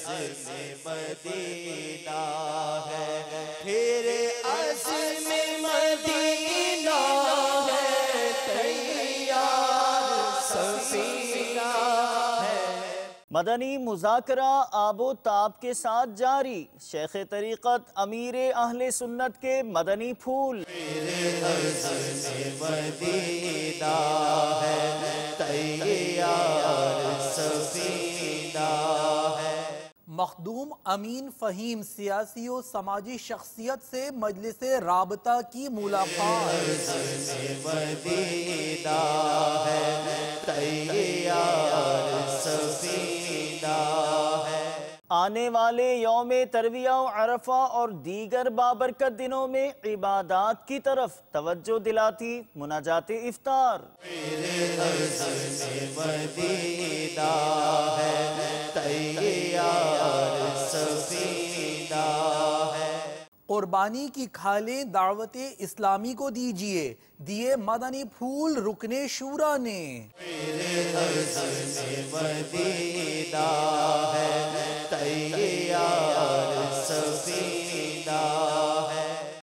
عزم مدینہ ہے، تیرے عزم مدینہ ہے، تیار سفینہ ہے۔ مدنی مذاکرہ آب و تاب کے ساتھ جاری، شیخ طریقت امیر اہل سنت کے مدنی پھول۔ تیرے عزم مدینہ ہے، تیار سفینہ ہے۔ مخدوم امین فہیم سیاسی و سماجی شخصیت سے مجلس رابطہ کی ملاقات۔ عزم مدینہ ہے، تیار سفینہ ہے۔ آنے والے یوم ترویہ و عرفہ اور دیگر بابرکت دنوں میں عبادات کی طرف توجہ دلاتی مناجات افطار۔ تیرے عزم مدینہ ہے، تیار سفینہ ہے۔ قربانی کی کھالیں دعوت اسلامی کو دیجیے، دیے مدنی پھول رکن شورا نے۔ تیرے عزم مدینہ ہے،